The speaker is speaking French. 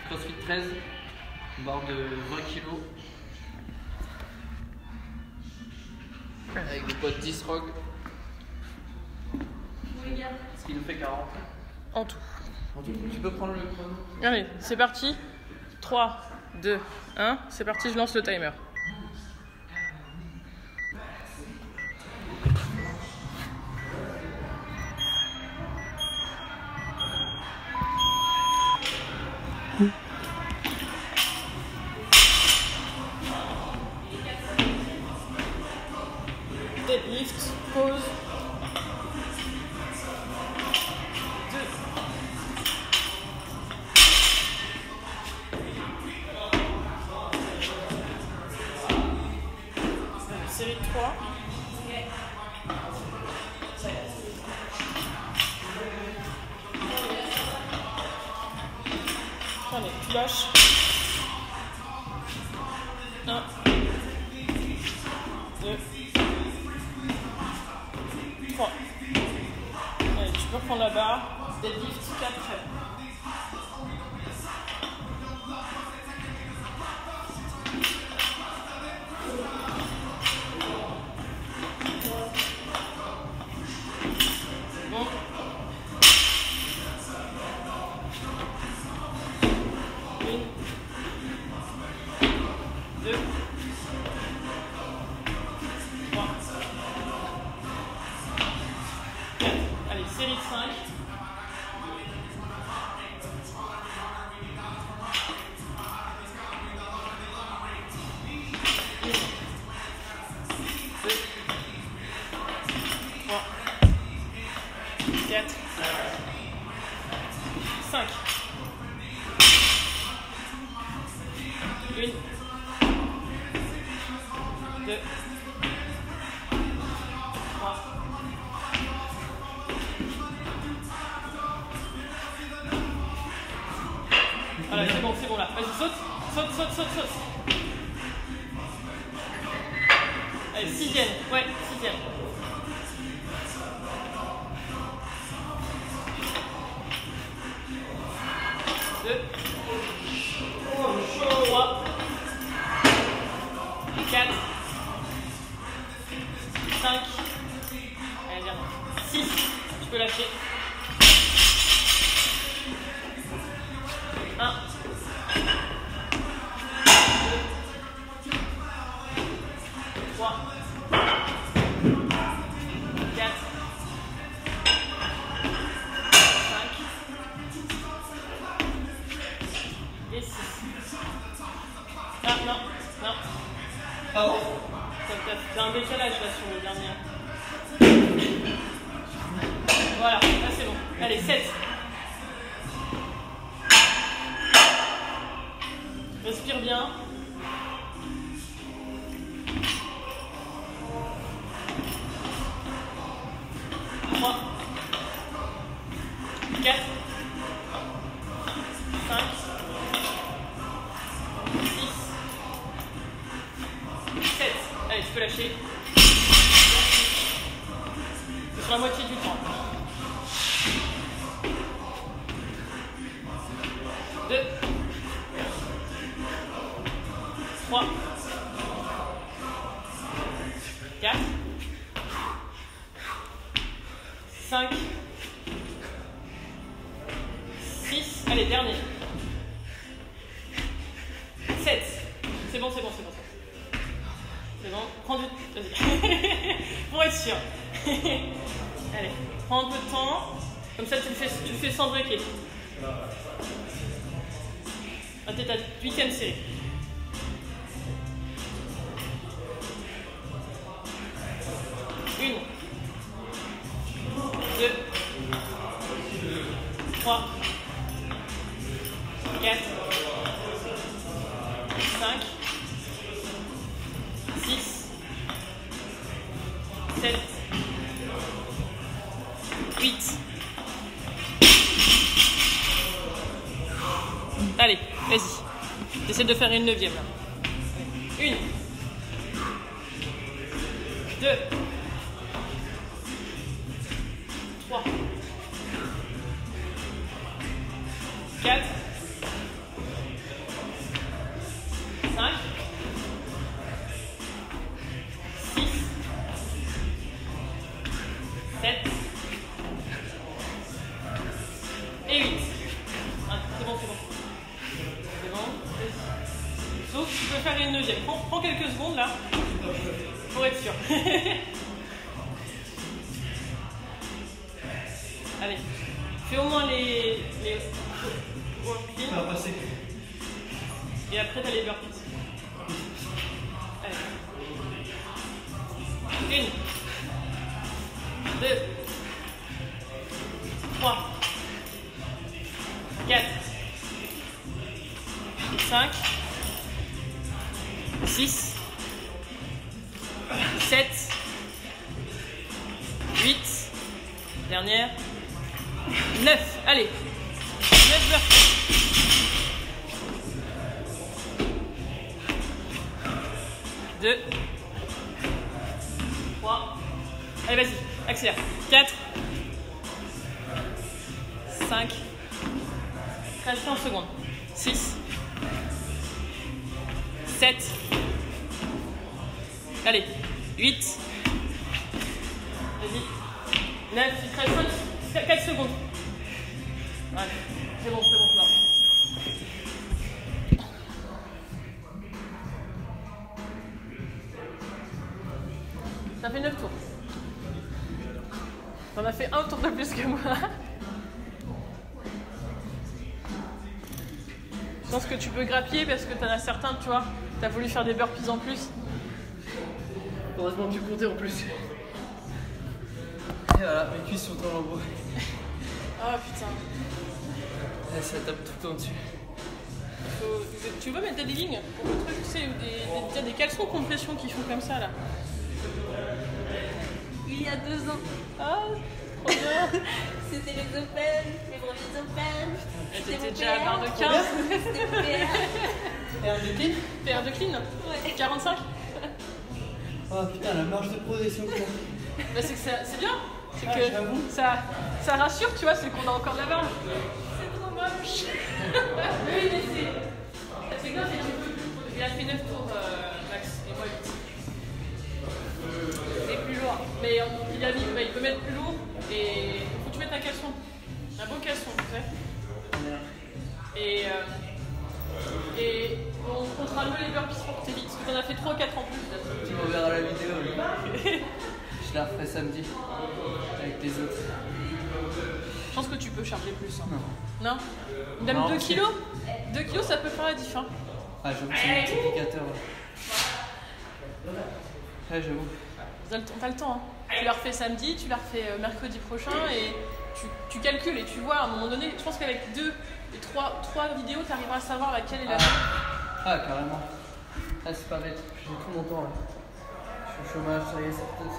CrossFit 13, barre de 20 kg. Avec des poids de 10 rog. Ce qui nous fait 40. En tout. Tu peux prendre le chrono. Allez, c'est parti. 3, 2, 1. C'est parti, je lance le timer. Deadlift, pause. 2. Série 3. Allez, tu lâches. 1, 2, 3. Allez, tu peux reprendre la barre. Deadlift 4. Bon. 1, 2, 3, 4. Allez, série de 5. 4, 5. 1, 2, 3. Voilà, c'est bon là. Vas-y, saute. Allez, 6e. Ouais, 6e. 2, 3, 4, 5, allez bien, 6, tu peux lâcher. 1, 2, 3, 4, 5 et 6. Ah non. Oh. T'as un décalage là sur le dernier. Voilà, là c'est bon. Allez, 7. Respire bien. 3, 4, 5, 6, 7. Allez, tu peux lâcher. C'est sur la moitié du temps. 2, 3, 4, 5, 6. Allez, dernier. 7. C'est bon. C'est bon. Prends du... Vas-y. Pour être sûr. Allez, prends un peu de temps. Comme ça, tu le fais sans breaker. Ah, t'es ta 8e série. 1, 2, 3, 4, 5, 6, 7, 8. Allez, vas-y. J'essaie de faire une 9e là. 1, 2, 3, 4, refaire une deuxième. Prends quelques secondes là, pour être sûr. Allez, fais au moins les burpees. Et après t'as les burpees. Allez. 1, 2, 3, 4, 5, 6, 7, 8, dernière, 9. Allez, 9 burpees. 2, 3, allez vas-y, accélère. 4, 5, reste 15 secondes. 6, 7, allez, 8, vas-y, 9, il te reste 4 secondes. Ouais, c'est bon, non. Ça fait 9 tours. T'en as fait un tour de plus que moi. Je pense que tu peux grappiller parce que t'en as certains, tu vois, t'as voulu faire des burpees en plus. Heureusement que tu comptais en plus. Et voilà, mes cuisses sont en lambeaux. Oh putain. Et ça tape tout le temps dessus. Tu veux mettre des lignes pour le truc, tu sais, il y a des caleçons compression qui font comme ça là. Il y a 2 ans. Ah, trop bien. C'était les Open, les premiers Open. T'étais déjà à barre de 15. C'était PR. Et un de clean? PR de clean. Ouais. 45. Oh putain, la marge de progression quoi. Bah, c'est que c'est bien. C'est Ah, que j'avoue. ça rassure, tu vois, c'est qu'on a encore de la barre. C'est trop moche. Oui, mais c'est grave, et tu peux. Il a fait 9 tours, Max, et moi 8. C'est plus lourd. Mais il peut mettre plus lourd, et il faut que tu mettes un caleçon. Un beau caleçon, tu sais. Et on comptera mieux les burpees pour que t'es vite, parce que t'en as fait 3 ou 4 en plus. Tu m'enverras la vidéo. Je la referai samedi. Avec les autres. Je pense que tu peux charger plus. Hein. Non. Non. Même Non, 2 c'est- kilos 2 kilos, ça peut faire la diff. Hein. Ah, j'avoue que c'est multiplicateur. Ouais, j'avoue. T'as le temps. Hein. Tu la refais samedi, tu la refais mercredi prochain et tu calcules et tu vois à un moment donné. Je pense qu'avec 3 vidéos, tu arriveras à savoir laquelle est la bonne. Ah, carrément. Ah, c'est pas bête. J'ai tout mon temps là. Je suis au chômage, ça y est, c'est